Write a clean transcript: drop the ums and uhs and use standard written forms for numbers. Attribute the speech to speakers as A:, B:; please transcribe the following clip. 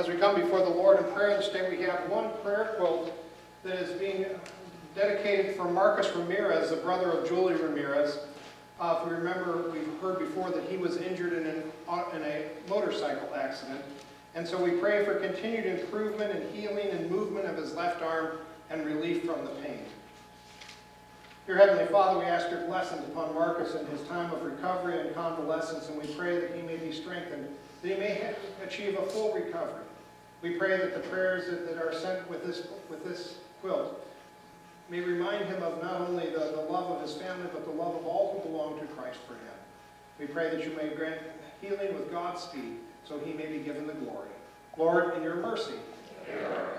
A: As we come before the Lord in prayer this day, we have one prayer quilt that is being dedicated for Marcus Ramirez, the brother of Julie Ramirez. If we remember, we've heard before that he was injured in a motorcycle accident. And so we pray for continued improvement and healing and movement of his left arm and relief from the pain. Dear Heavenly Father, we ask your blessings upon Marcus in his time of recovery and convalescence, and we pray that he may be strengthened, that he may achieve a full recovery. We pray that the prayers that are sent with this quilt may remind him of not only the love of his family, but the love of all who belong to Christ for him. We pray that you may grant healing with God's speed, so he may be given the glory. Lord, in your mercy, hear our prayer.